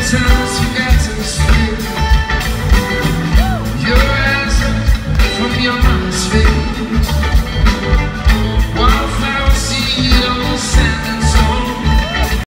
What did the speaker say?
Sometimes you got to steal your answer from your mom's face.